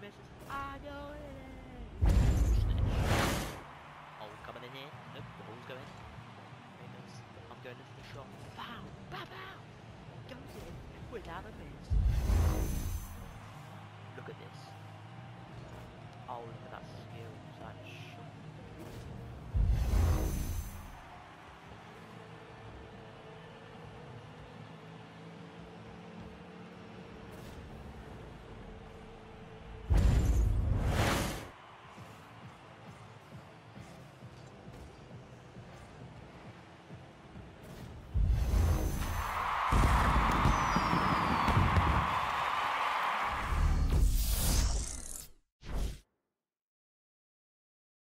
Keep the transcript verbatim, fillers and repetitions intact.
misses. I go in. Snitch. Oh, coming in here. Nope, the ball's going. I'm going into the shot. Pow! Pow! Pow! Goes in without a miss.